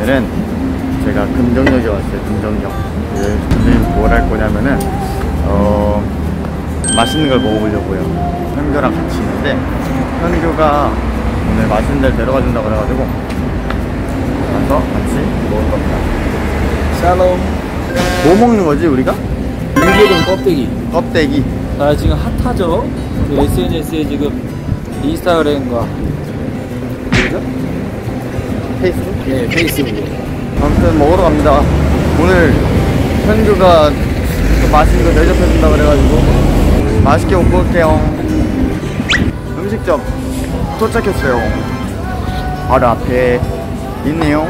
오늘은 제가 금정역에 왔어요. 금정역. 금정역 뭘 할 거냐면은 맛있는 걸 먹어보려고요. 현규랑 같이 있는데 현규가 오늘 맛있는 데를 데려가 준다고 그래가지고 가서 같이 먹을 겁니다. 샬롬. 뭐 먹는 거지 우리가? 윤계동 껍데기. 껍데기. 아, 지금 핫하죠? SNS에 지금 인스타그램과 뭐죠? 페이스북? 네, 페이스북에. 아무튼 먹으러 갑니다. 오늘 현규가 좀 맛있는 거 대접해준다 그래가지고 맛있게 먹고 올게요. 음식점 도착했어요. 바로 앞에 있네요.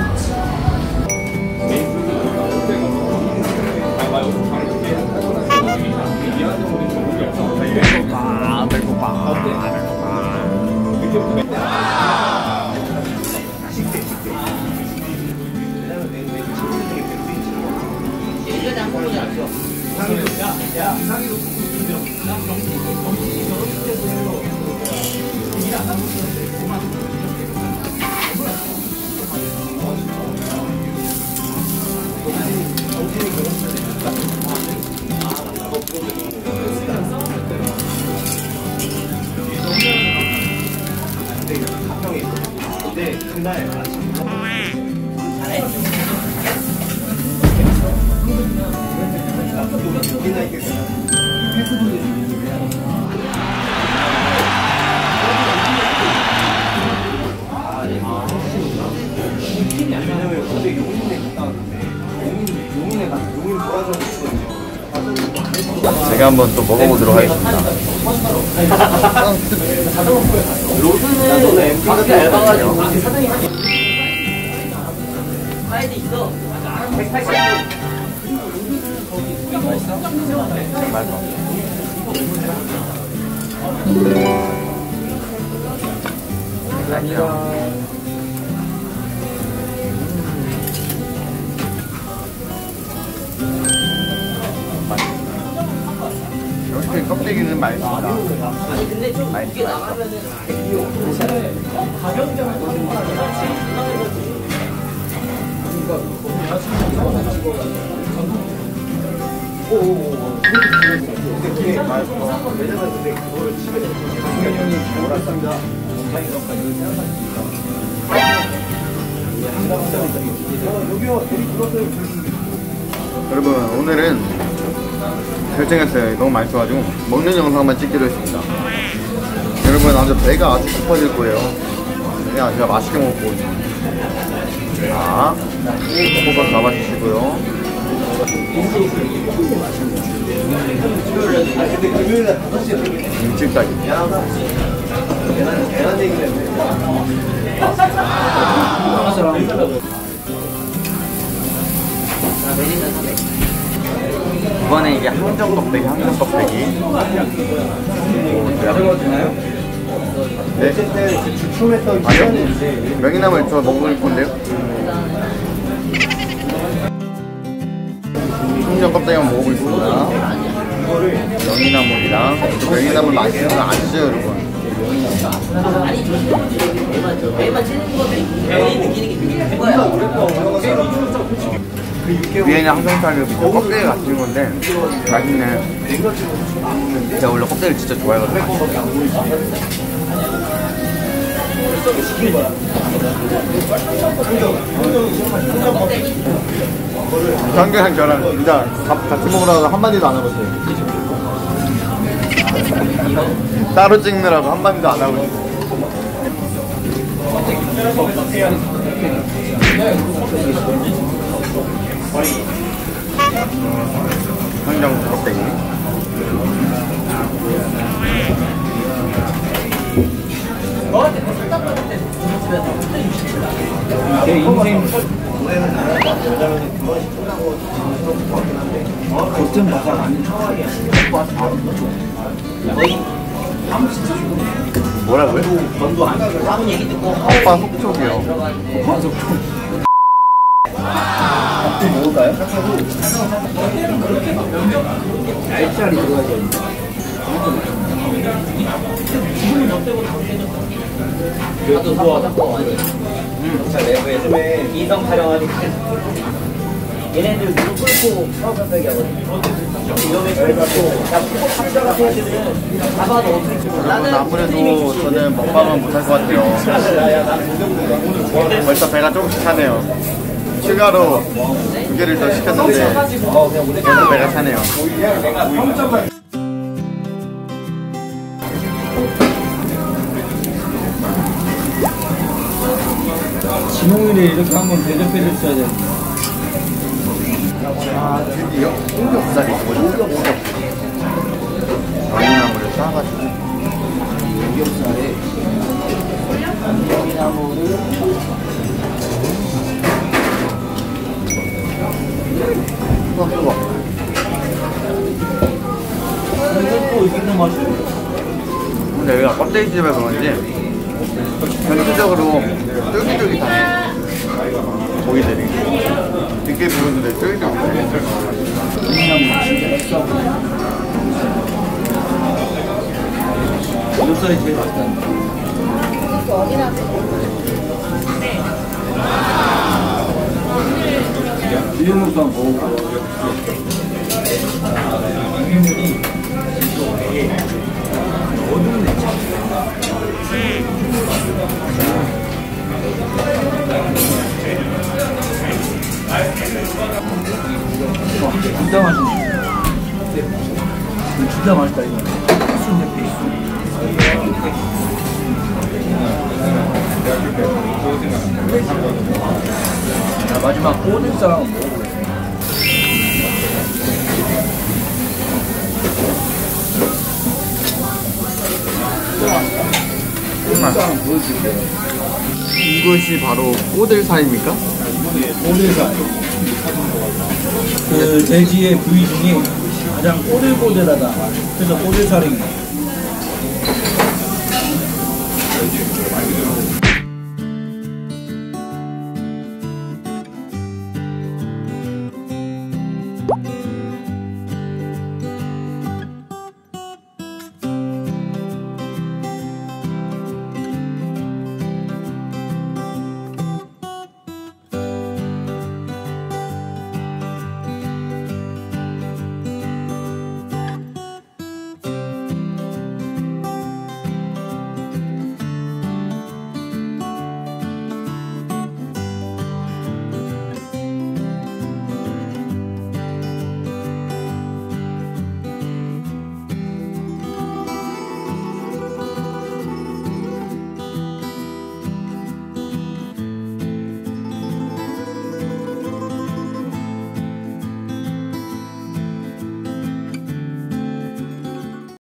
제가 한번 또 먹어보도록 하겠습니다. 로드는 밖에 얇아가지고 사장이 사이즈 있어. 180. 맛있어. 역시 껍데기는 맛있습니다. 아니 근데 좀 이게 나가면은 가격대만 여러분 오늘은 결정했어요. 너무 맛있어가지고 먹는 영상만 찍기로 했습니다. 여러분 아주 배가 아주 고파질 거예요. 그냥 제가 맛있게 먹고 있습니다. 자, 호박 잡아주시고요. 김치까지. 이번에 이게 항정 껍데기, 항정 껍데기. 네? 아니요? 명이나물 저 먹을 건데요? 항정 껍데기 한번 먹어보겠습니다. 명이나물이랑 명이나물 맛있는 거 아시죠 여러분? 매만 치는 건데 매일 느끼는 게 되게 거야. 위에는 항정살이 껍데기 같은 건데 맛있네. 제가 원래 껍데기를 진짜 좋아해가지고 현규랑 저랑 진짜 같이 먹으라고 한마디도 안 하고 있어요. 따로 찍느라고 한마디도 안 하고 있어요. 항정 껍데기. 제 인생 겉은 바삭 안은 뭐라고요? 전도 안 하고 얘기 듣고 오빠 속촉이요. 먹을까요? 알짜리 들어가야 되는데. 나도 사고 많이 요즘에 이성 촬영하니 얘네들 무릎 꿇고 사업한다기 하거든. 이놈의 저희가 야 푸고 탑자 같은 애들은 잡아도 어떻게 여러분 아무래도 저는 먹방은 못할 것 같아요. 벌써 배가 조금씩 차네요. 추가로 2개를 더 시켰는데 벌써 배가 차네요. 진홍이를 이렇게 한번 대접해 줬어야 되는데. 아 드디어 삼겹살이 있거든요. 양념나물을 싸가지고 삼겹살에 양념나물을 뜨거. 또 이기는 맛이. 근데 여기가 껍데기집에 그런지 전체적으로 쫄깃쫄깃하네. 고기들이 늦게 부르는데 쫄깃쫄깃하네. 양념 진짜 비싸고. 삼겹살이 제일 맛있다. 비빔국수 한번 먹어볼까? 양념면이 어둡네. 진짜 맛있네. 진짜 맛있다 이거. 필수인데 필수. 자, 마지막 꼬들살 한번 먹어볼래. 꼬들살 한번 보여줄게요. 이것이 바로 꼬들살입니까? 꼬들살. 그 돼지의 부위 중에 가장 꼬들꼬들하다. 그래서 꼬들살인 거예요.